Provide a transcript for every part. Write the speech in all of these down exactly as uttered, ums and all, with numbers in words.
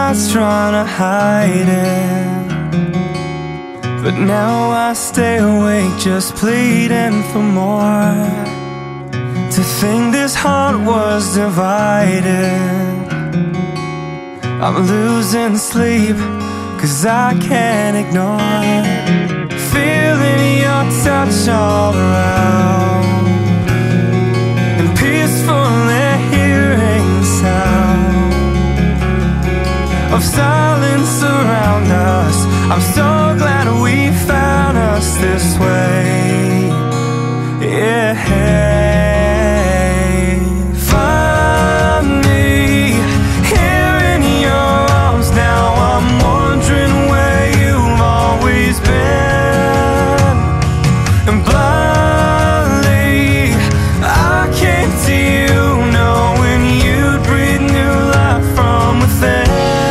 nights trying to hide it, but now I stay awake just pleading for more. To think this heart was divided, I'm losing sleep, cause I can't ignore feeling your touch all around, and peacefully hearing the sound of silence around us. I'm so glad we found us this way. Yeah. Find me here in your arms now. I'm wondering where you've always been, and blindly I came to you knowing you'd breathe new life from within.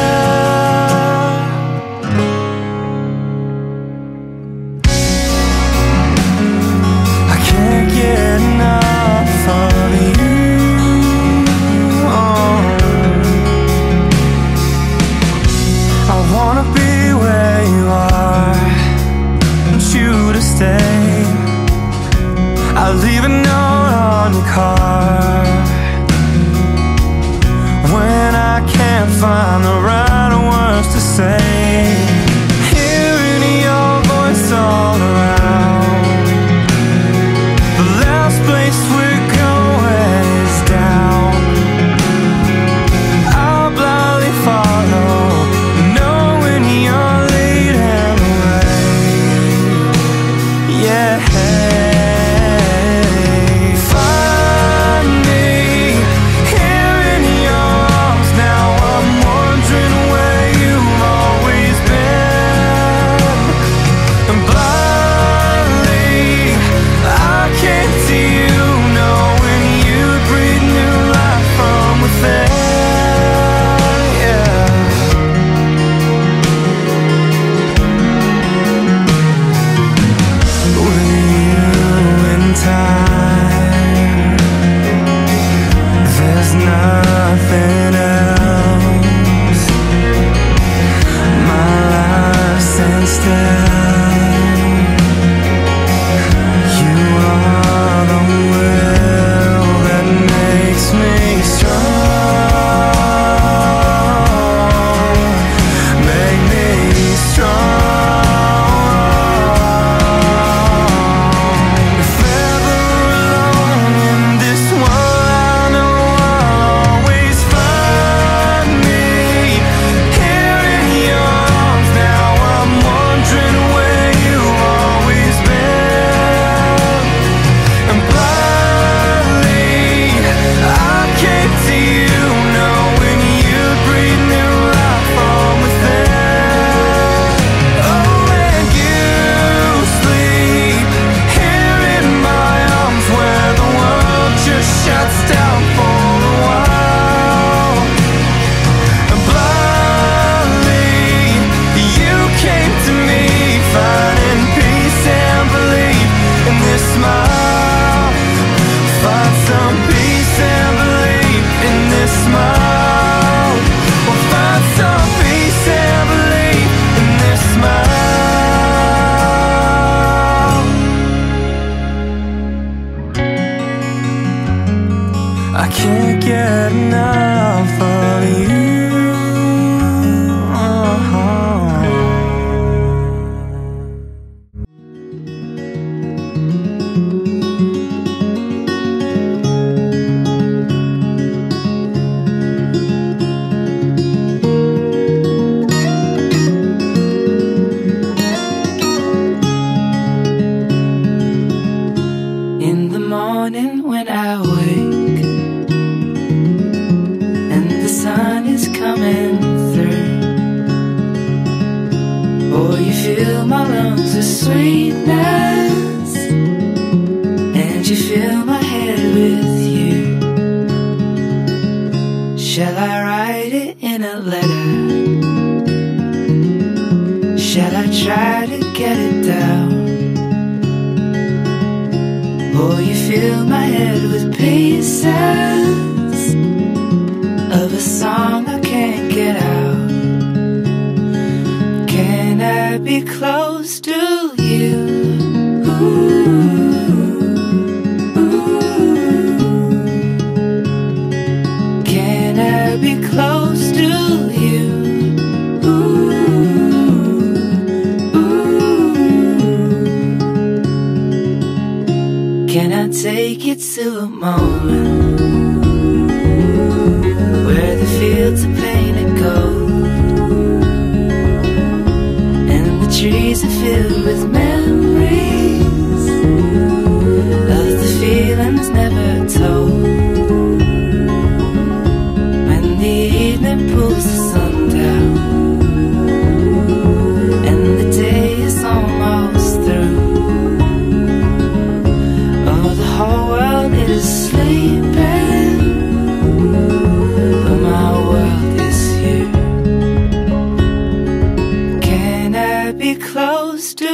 I can't get enough of you. Oh. I wanna be where you are, want you to stay. I'll leave a note on your car when I can't find the right words to say. Hearing your voice all around, the last place we're going is down. I'll blindly follow, knowing you're leading the way. Yeah. Find me here in your arms now. I'm wondering where you've always been, and blindly I came to you knowing you'd breathe new life from within. Yeah. With you in time, there's nothing else. My life stands still. You are the will that makes me strong. Make me strong. If ever alone in this world, I know I'll always find me here in your arms now. I'm wondering where you've always been, and blindly I came to you knowing you'd breathe new life from within. Oh, and you sleep here in my arms where the world just shuts down for a while, and blindly you came to me, finding peace and belief in this smile. Find some peace and belief in this smile. Well, find some peace and belief in this smile. I can't get enough of you. In the morning when I wake and the sun is coming through, oh, you fill my lungs with sweetness, and you fill my head with you. Shall I write it in a letter? Shall I try to get it down? Oh, you fill my head with pieces of a song I can't get out. I be close to you? Ooh. Be close to you. Ooh, ooh. Can I take you to a moment where the fields are painted gold and the trees are filled with memories of the feelings never told? Pulls the sun down and the day is almost through. Oh, the whole world is sleeping, but my world is here. Can I be close to you?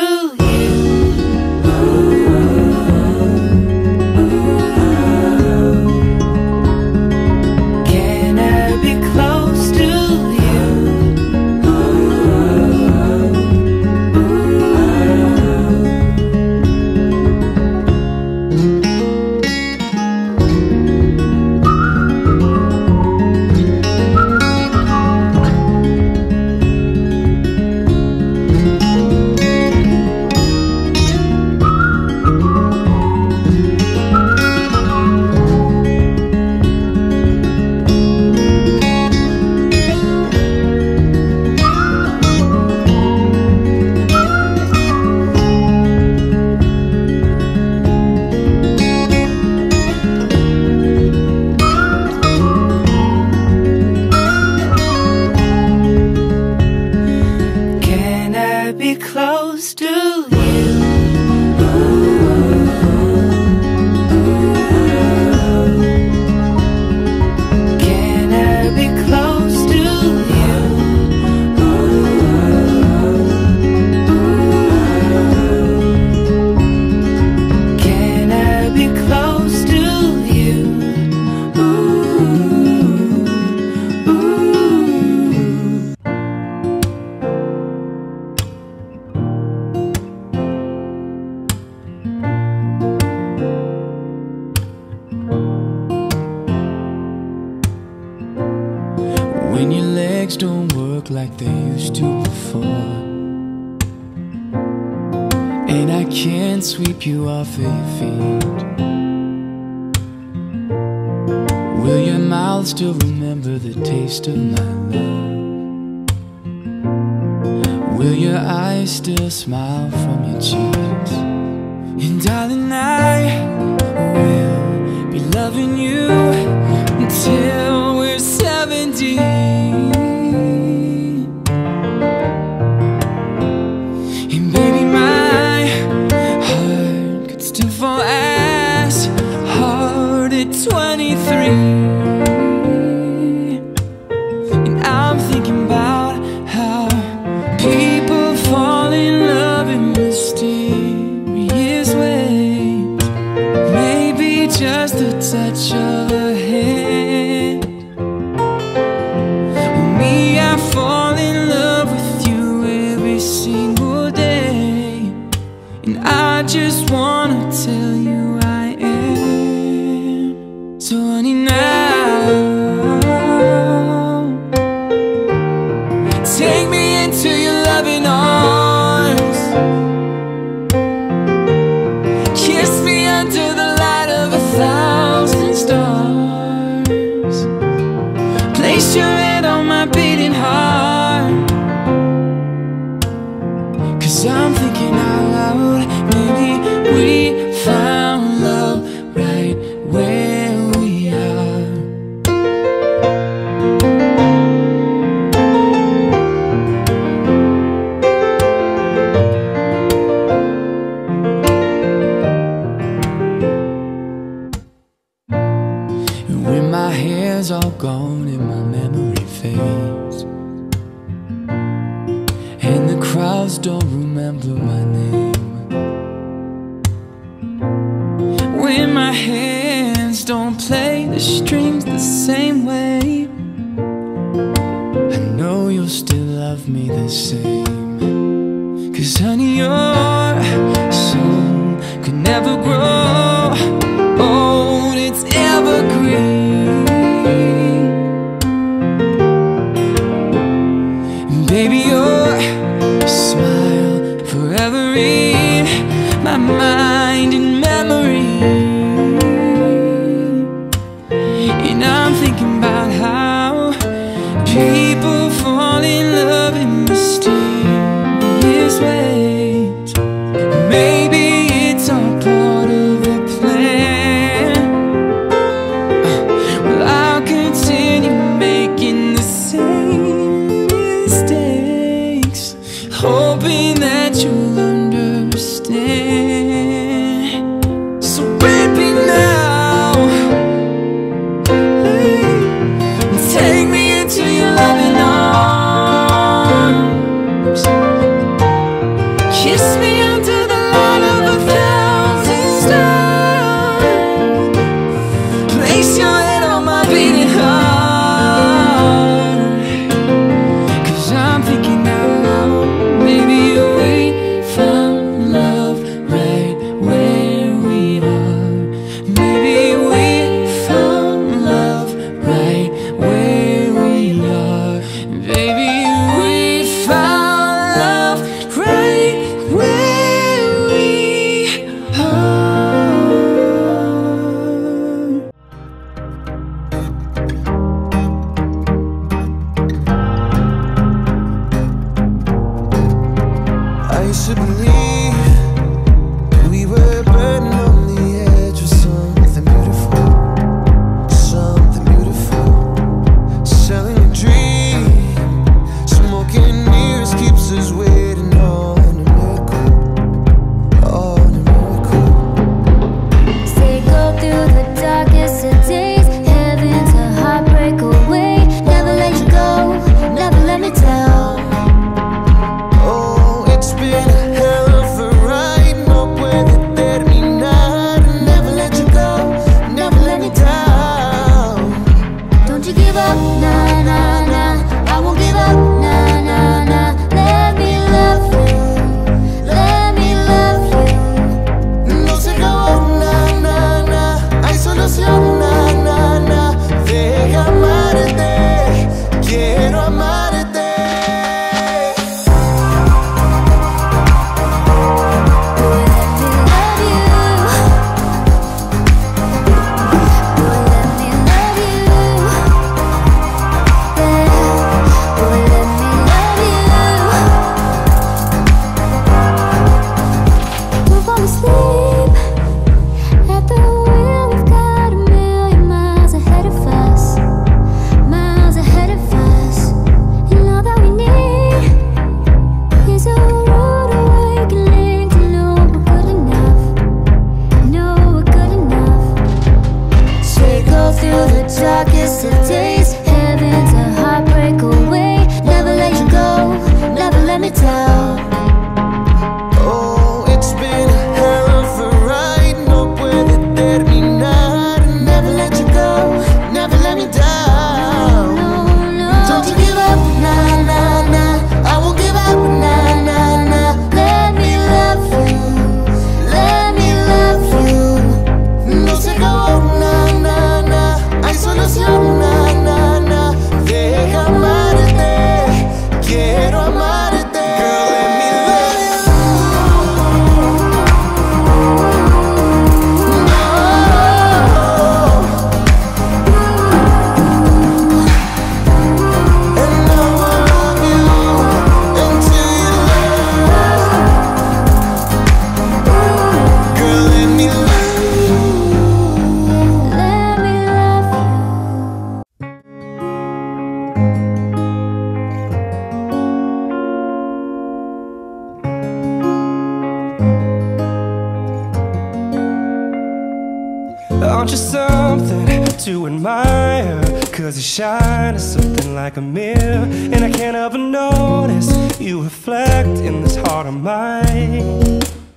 Be close to you. Can I be close to you? Can I be close to you? When your legs don't work like they used to before, and I can't sweep you off of your feet, will your mouth still remember the taste of my love? Will your eyes still smile from your cheeks? And darling, I will be loving you until we're seventy. And baby, my heart could still fall as hard at twenty-three. And I'm thinking about how people fall in love in mysterious ways. Maybe just the touch of a hand. Well, me, I fall in love with you every single day, and I just wanna tell you I am. So honey, now take me into your loving arms, kiss me under the light of a thousand stars, place your head on my beating heart. Cause I'm thinking out loud, maybe we found love right where we are. And when my hair's all gone and my memory fades, and the crowds don't remember my name, when my hands don't play the strings the same way, I know you'll still love me the same. 'Cause honey, your soul could never grow old, it's evergreen. And baby, your smile forever in my mind and memory. And I'm thinking about how people fall in love in mysterious ways. Maybe it's all part of the plan. Well, I'll continue making the same mistakes, hoping that you'll understand. So baby, now take me into your loving arms. Kiss me under the light of a thousand stars. Place your head on my beating heart. 'Cause I'm thinking out loud, maybe we found love right where we are. Maybe we found love right where we are. Baby, we found love right where we are. I used to believe we were burning on the edge of something beautiful, something beautiful. Selling a dream, smoking mirrors keeps us waiting on a miracle, on a miracle. Say go through the darkest of days, heaven's a heartbreak away. Never let you go, never let me down. Oh, it's been a hell of a ride, no puede terminar. Never let you go, never let me down. Don't you give up, nah, nah, nah. I won't give up, nah, nah, nah. Let me love you, let me love you. No se acabó, na, na, na. Hay solución, na, na, na. Deja amarte, quiero amarte. Boy, let me love you. Boy, let me love you. Yeah. Boy, let me love you. We'll fall asleep at the wheel. We've got a million miles ahead of us, miles ahead of us. And all that we need is a rude awakening to know we're good enough, know we're good enough. Say go through the darkest of days, heaven's a heartbreak away. Never let you go, never let me down. Oh, it's been a hell of a ride, no puede terminar. Never let you go, never let me down. No, no. Don't you give up, nah, nah, nah. I won't give up, nah, nah, nah. Let me love you, let me love you. No se acabó, na, na, na. Hay solución, na, na, na. Deja amarte, quiero amarte. Girl, let me love you. No. And I will love you until you love. Girl, let me love you. Let me love you. Aren't you something to admire? 'Cause you shine as something like a mirror, and I can't help but notice you reflect in this heart of mine.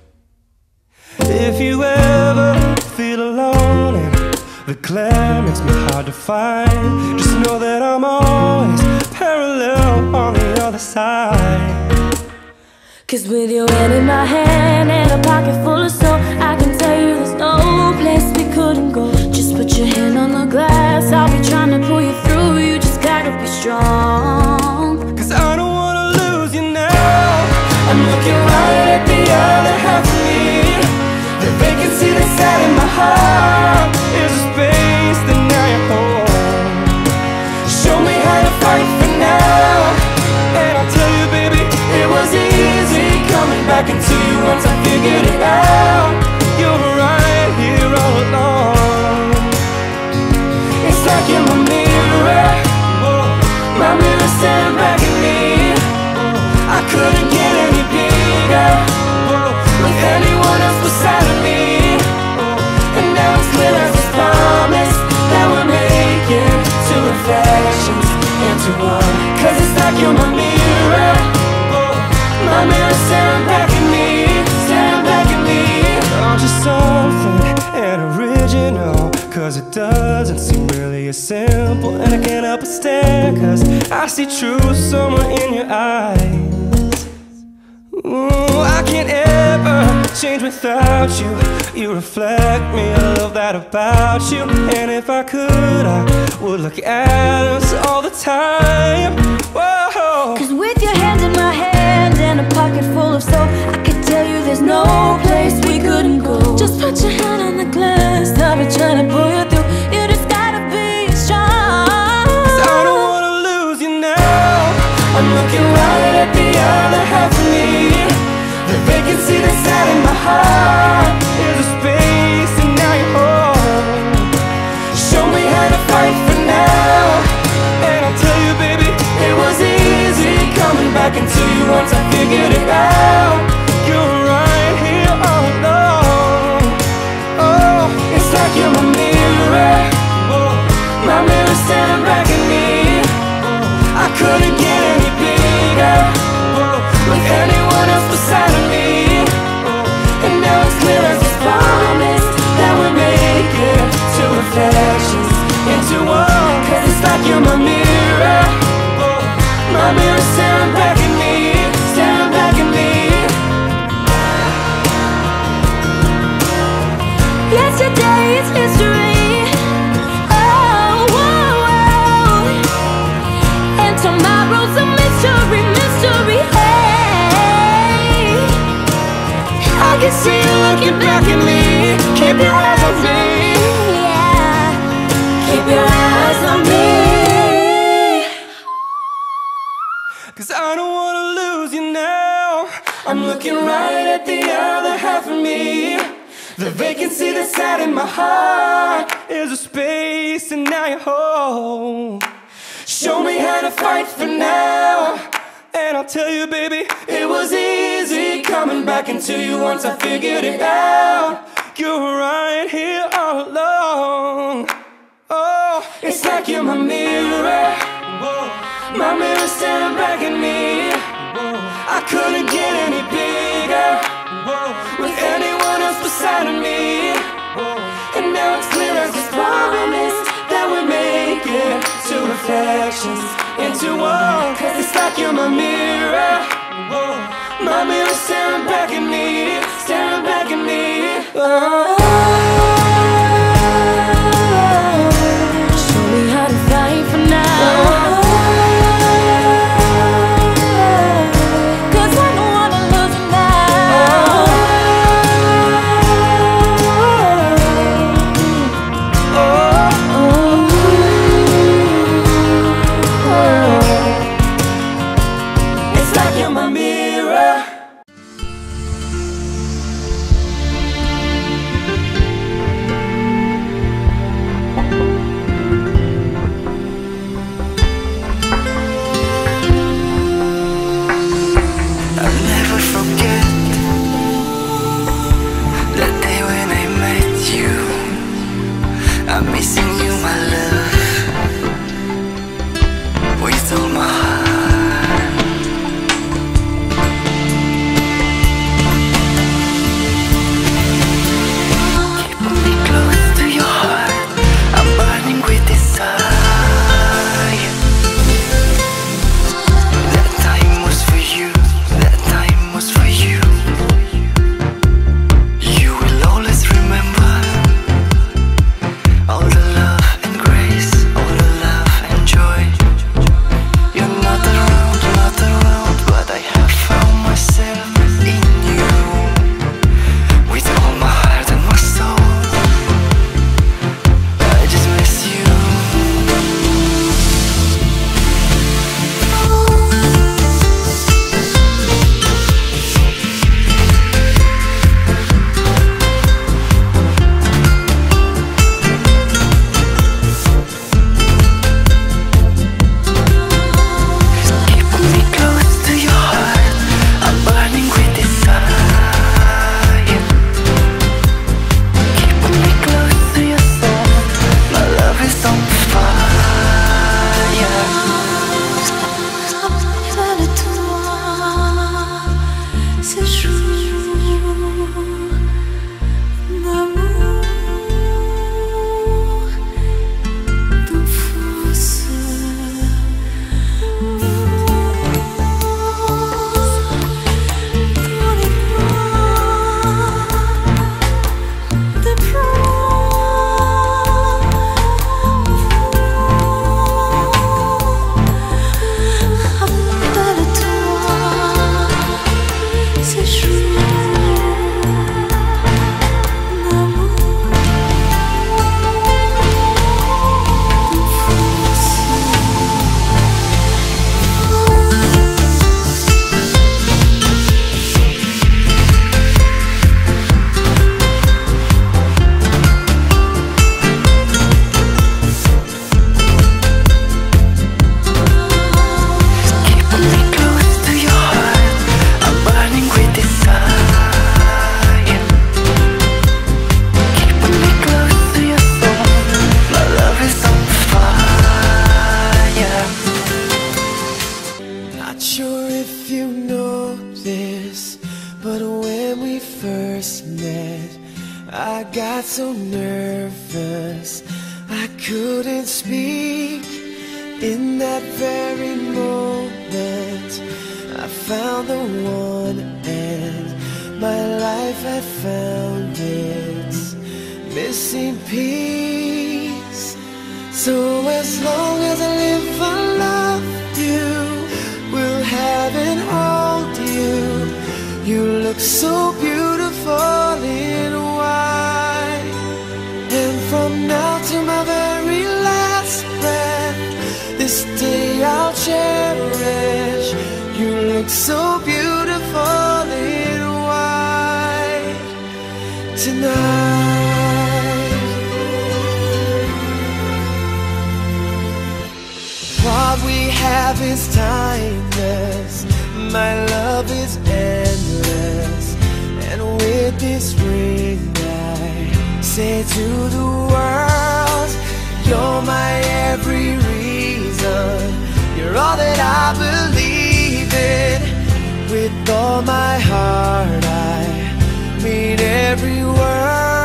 If you ever feel alone and the glare makes me hard to find, just know that I'm always parallel on the other side. Cause with your hand in my hand and a pocket full of soul, I can tell you there's no place we couldn't go. Just put your hand on the glass, I'll be trying to pull you through. You just gotta be strong. Cause I don't wanna lose you now. I'm looking right at the other half of me. The vacancy that's out in my heart is a space that now you're home. Show me how to fight for now, and I'll tell you, baby, it was easy coming back into you once I figured it out. You were right here all along. It's like you're my mirror, my mirror staring back at me. I couldn't get any bigger with anyone else beside of me. And now it's clear as this promise that we're making two reflections into one. Cause it's like you're my mirror, my mirror staring back at me, staring back at me. Aren't you something and original? Cause it doesn't seem really as simple, and I can't help but stare, cause I see truth somewhere in your eyes. Ooh, I can't ever change without you. You reflect me, I love that about you. And if I could, I would look at us all the time. Whoa. Cause with your hand in my hand and a pocket full of soul, I could tell you there's no place we couldn't go. Just put your hand on the glass, I'll be trying to pull you through. You just gotta be strong. Cause I don't wanna lose you now. I'm looking right at the other half of me. The vacancy that's out in my heart is a space, and now you're home. Show me how to fight for now, and I'll tell you, baby, it was easy coming back into you once I figured it out. You're right here all along. Oh, it's like you're my mirror, my mirror staring back at me. I couldn't get any bigger with anyone else beside of me. And now it's clear as this promise that we're making two reflections into one. Cause it's like you're my mirror, my mirror staring back at me, staring back at me. Yesterday is history, oh, whoa, whoa. And tomorrow's a mystery, mystery, hey. I can see you looking back at me. Keep your eyes on me, Yeah, keep your eyes on me. cause I don't wanna lose you now. I'm looking right at the other half of me. The vacancy that's out in my heart is a space, and now you're home. Show me how to fight for now, and I'll tell you, baby, it was easy coming back into you once I figured it out. You were right here all along. Oh, it's like you're my mirror, my mirror staring back at me. I couldn't get any bigger with anyone else beside of me. And now it's clear as this promise that we're making two reflections into one. Cause it's like you're my mirror, my mirror staring back at me, staring back at me. Oh. Show me how to fight for now. Cause I don't wanna lose you now. It's like you're my mirror. That time was for you, that time was for kindness I couldn't speak. In that very moment I found the one, and my life had found its missing piece. So as long as I live, I love you, will have and hold you. You look so beautiful in white, and from now to my very last breath, this day I'll cherish. You look so beautiful in white tonight. What we have is timeless, my love is endless, and with this ring I say to the world, you're my every reason, you're all that I believe in. With all my heart I mean every word.